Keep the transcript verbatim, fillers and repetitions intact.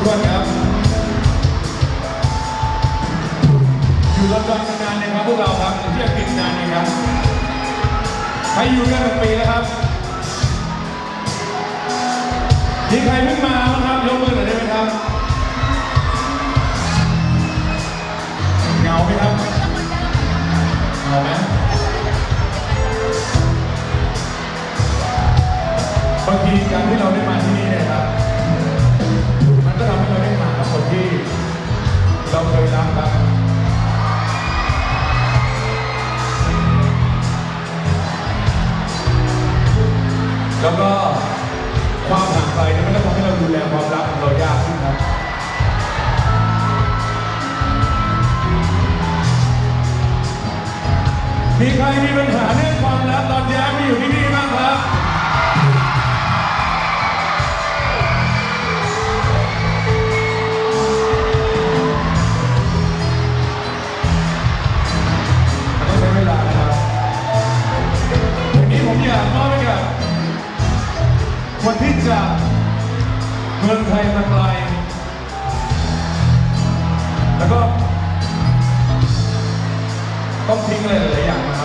กคนครับอยู่ลอนดอนนานนะครับพวกเราครับที่อังกฤษนานนะครับใครอยู่กันเป็นปีแล้วครับมีใครเพิ่งมาบ้างครับยกมือหน่อยได้ไหมครับเหงาไหมครับเหงาไหมบางทีการที่เราได้มาที่นี่เนี่ยครับมันก็ทำให้เราได้มากับคนที่เราเคยรักครับแล้วก็ความห่างไกลนั้นมันก็ทำให้เราดูแลความรักของเรายากขึ้นครับมีใครมีปัญหาเรื่องความรักตอนย้ายมาอยู่ที่นี่บ้างครับมันต้องใช้เวลานะครับวันนี้ผมอยากมอบให้กับคนที่จากเมืองไทยมาไกลแล้วก็ต้องทิ้งอะไรหลายๆอย่างมา